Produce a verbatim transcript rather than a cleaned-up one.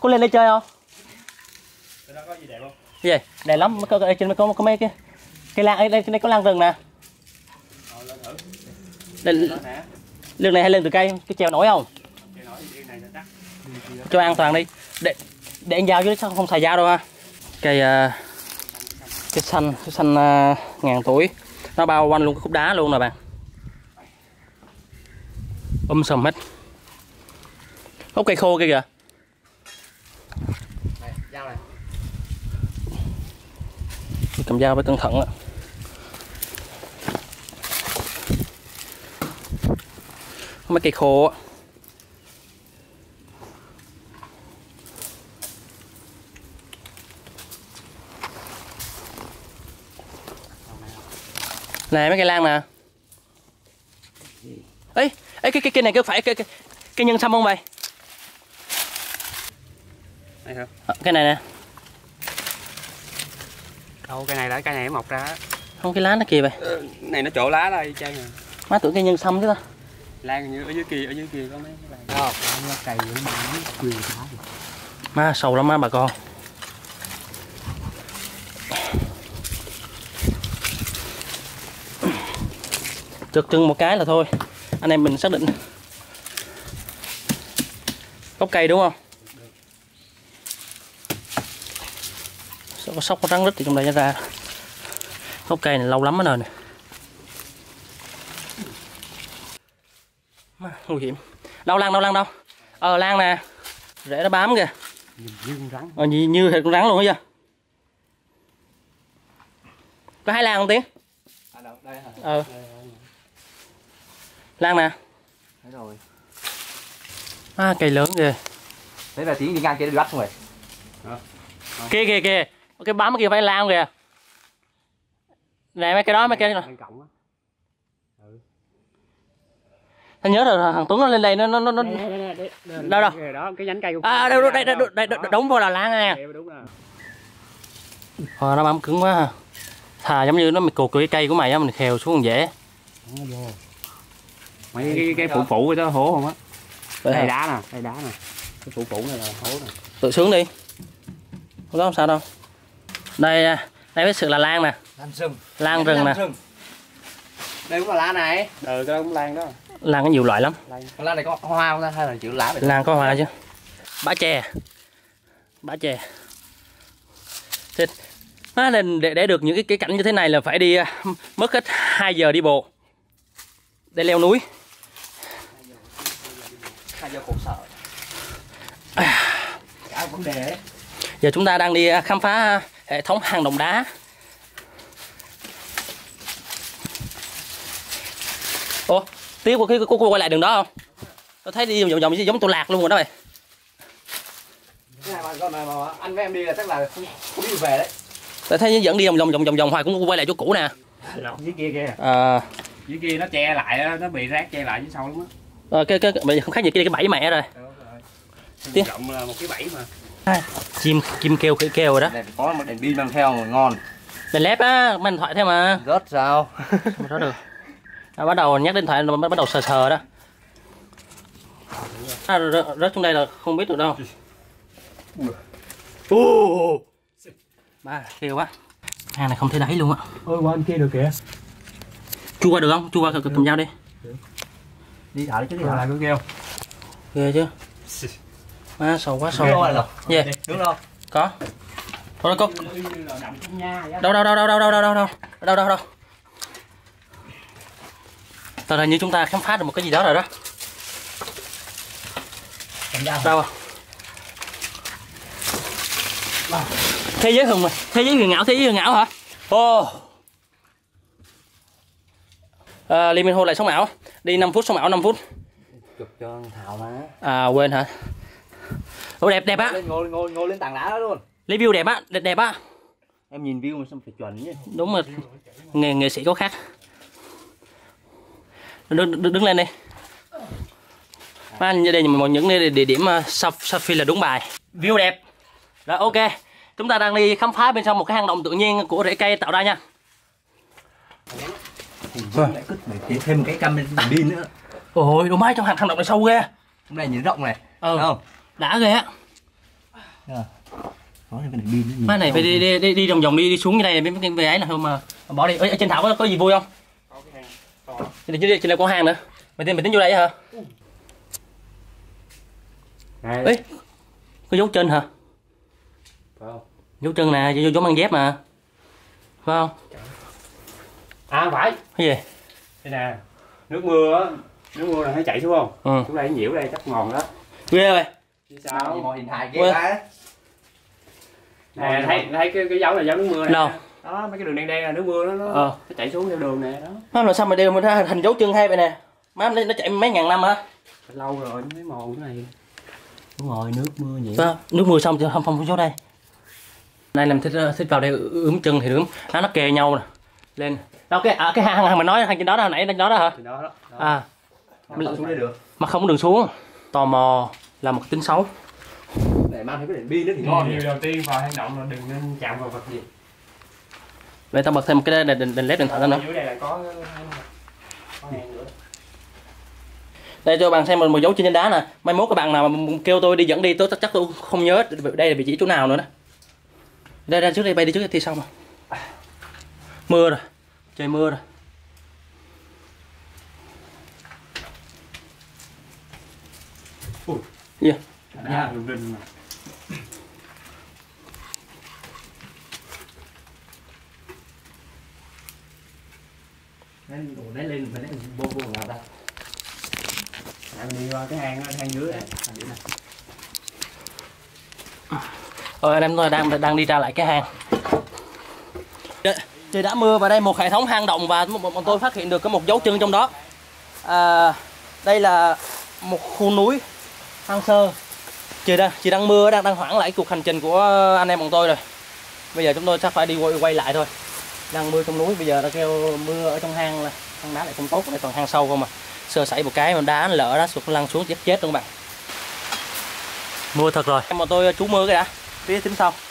Cô lên đây chơi không? Cái đó có gì đẹp không? Gì? Đẹp lắm, có, có, trên có, có mấy cái cây lan, đây, đây có lan rừng nè. Ờ, lên thử. Đây, lưng này hay lưng từ cây, cái treo nổi không? Treo nổi thì này chắc. Cho an toàn đi. Để để anh dao chứ sao không xài dao đâu ha. Cây uh, cây xanh, cây xanh uh, ngàn tuổi. Nó bao quanh luôn cái khúc đá luôn nè bạn. Um sùm hết. Gốc cây khô kia kìa. Này, dao này. Cầm dao phải cẩn thận á. Mấy cây khô á. Này mấy cây lan nè. Ấy, ấy cái cái cây này có phải cái cái, cái nhân sâm không vậy? Này hả? À, cái này nè. Đâu cái này là cái này nó mọc ra. Không cái lá nó kìa vậy. Ờ, này nó chỗ lá đây chang à. Má tưởng cây nhân sâm chứ ta. Lan như ở dưới kia, ở dưới kia có mấy cái lan. Đó, nó cày nó mà nó quyền phá. Má sâu lắm má bà con. Trượt chân một cái là thôi. Anh em mình xác định gốc cây đúng không? Sao có sóc có rắn rít thì trong đây ra. Gốc cây này lâu lắm rồi nè. Nguy hiểm. Đâu lan đâu lan đâu. Ờ lan nè. Rễ nó bám kìa. Như con rắn. Ờ như, như con rắn luôn á chưa? Có hai lan không Tiến? À đâu, đây hả? Ờ. Lan nè. Thấy rồi. À, cây lớn kìa. Đấy là Tiến đi ngang kia đi bắt không vậy? Ờ. Kia kìa kìa. Cái bám kia phải lan kìa. Nè mấy cái đó mấy cái đó. Tao nhớ rồi thằng Tuấn nó lên đây nó nó nó nó đâu đâu đó cái nhánh cây của à đâu đây đây đây đúng vào là lan nè. Ờ nó bám cứng quá ha. Thà giống như nó mày cột cái cây của mày á mình khèo xuống còn dễ. Mấy cái cái phụ phụ cái đó hố không á. Đây đá nè, đây đá nè. Cái phụ phụ này là hố nè. Tự sướng đi. Không có không sao đâu. Đây đây mới sự là lan nè. Lan rừng. Lan rừng nè. Đây cũng là lan này. Ừ, cái đó cũng lan đó. Lan có nhiều loại lắm. Lan, lan này có hoa không ta hay là chữ lá vậy? Lan có hoa chứ. Bã chè. Bã chè. Thế, nên để để được những cái cái cảnh như thế này là phải đi mất hết hai giờ đi bộ. Để leo núi. hai giờ khổ sở. Cả vấn đề đấy. Giờ chúng ta đang đi khám phá hệ thống hang động đá. Ủa, Tiếp của cô, cô quay lại đường đó không? Tôi thấy đi vòng vòng giống tôi lạc luôn rồi đó mày. Cái này mà con này mà anh với em đi là chắc là không, không đi về đấy. Tôi thấy dẫn đi vòng vòng vòng vòng vòng hoài cũng quay lại chỗ cũ nè. Dưới kia kìa. À. Dưới kia nó che lại, nó bị rác che lại dưới sau lắm á. Ờ, cái cái bây giờ không khác gì kia cái bẫy mẹ rồi. Tiếng rộng là một cái bẫy mà. À, chim chim kêu kêu, kêu rồi đó. Đây có một đèn pin mang theo mà ngon. Đèn led á, mang điện thoại theo mà. Rớt sao? Không rớt được. À, bắt đầu nhắc điện thoại nó bắt đầu sờ sờ đó. À, rớt, rớt xuống đây là không biết được đâu. Oh. Ba kêu quá. Hang này không thấy đáy luôn á. Ôi qua anh kia được kìa. Chui qua được không? Chui qua cầm dao đi. Đi thả đi chứ đi thả lại cứ kêu. Ghê chứ. À, sâu quá sâu. Gì? Yeah. Đúng không? Có. Đâu đâu đâu đâu đâu đâu đâu đâu đâu đâu đâu đâu đâu. Tờ hình như chúng ta khám phá được một cái gì đó rồi đó. Đâu? Thế giới hùng rồi, thế giới huyền ảo, thế giới huyền ảo hả? Ồ. Oh. À, Liên Minh Hô lại sống ảo. Đi năm phút sống ảo năm phút. Chụp cho Thảo mà. À quên hả? Ồ đẹp đẹp á. Ngồi ngồi ngồi lên tảng đá đó luôn. Lấy view đẹp á, đẹp đẹp á. Em nhìn view mà sao phải chuẩn nhỉ? Đúng rồi. Nghệ nghệ sĩ có khác. Đứng, đứng, đứng lên đi. Mà đây là một những địa điểm selfie là đúng bài. View đẹp. Rồi ok. Chúng ta đang đi khám phá bên trong một cái hang động tự nhiên của rễ cây tạo ra nha. Vâng. Lại cứ thêm cái camera pin nữa. Ôi, đồ máy trong hang động này sâu ghê. Hôm nay nhìn rộng này. Ừ. Không? Đã ghê á. Có cái đèn pin nó Má này phải đi đi đi, đi vòng vòng đi đi xuống như đây mới về ấy là không mà bỏ đi. Ở trên thảo có, có gì vui không? có cái hang to. Trên đây trên đây có hang nữa. Mày tính mày tính vô đây hả? Này. Ê, có dấu chân hả? Phải không? Dấu chân nè, dấu dấu mang dép mà. Phải không? À phải. Cái gì? Đây nè. Nước mưa á, nước mưa là thấy chảy xuống không? Ừ. Xuống đây nhiễu đây chắc ngon đó. Ghê rồi. Chứ sao? Ngồi hình hài ghê Ui. quá. Nè thấy thấy cái cái dấu này dấu nước mưa này. Đâu? Đó, mấy cái đường đen đen là nước mưa đó, nó, Ờ. nó chảy xuống theo đường này đó. Má làm sao mà đều mà ra hình dấu chân hay vậy nè? Má nó nó chạy mấy ngàn năm hả? Lâu rồi mới mòn cái này. Đúng rồi, nước mưa vậy. Phải không? Nước mưa xong chứ không không xuống đây. Này làm thích thích vào đây ướm chân thì ướm. Nó nó kề nhau nè. Lên. Đâu cái à, cái hang hang mình nói hang trên đó đó hồi nãy lên đó đó hả? Thì đó đó. đó. À. Không xuống đây được. Mà không có đường xuống. Tò mò là một tính xấu. Này mang thêm cái đèn pin nữa thì Điều, ngon. điều đầu tiên vào hang động là đừng nên chạm vào vật gì. Để tao bật thêm một cái đèn đèn, đèn led điện thoại nữa. Dưới đây là có có hang nữa. Đây cho bạn xem một, một dấu chân trên đá nè. Mai mốt các bạn nào mà kêu tôi đi dẫn đi tôi chắc chắc tôi không nhớ đây là vị trí chỗ nào nữa đó. Đây ra trước đây bay đi trước thì xong rồi. Mưa rồi. Trời mưa rồi. Ui. Gì? Đá rung rinh mà. Đấy, đấy lên mình đấy vô vô nào ta. Bạn đi qua cái hang hang dưới này. Rồi anh em tôi đang đang đi ra lại cái hang. Trời đã mưa và đây một hệ thống hang động và bọn tôi phát hiện được có một dấu chân trong đó. À, đây là một khu núi hoang sơ. Trời đang chỉ đang mưa đang đang hoãn lại cuộc hành trình của anh em bọn tôi rồi. Bây giờ chúng tôi chắc phải đi quay, quay lại thôi. Đang mưa trong núi bây giờ đã kêu mưa ở trong hang là hang đá lại không tốt, lại toàn hang sâu không mà. Sơ sẩy một cái mà đá lỡ đá sụt lăn xuống chết chết luôn bạn. Mưa thật rồi. Em bọn tôi trú mưa cái đã. Phía tính sau.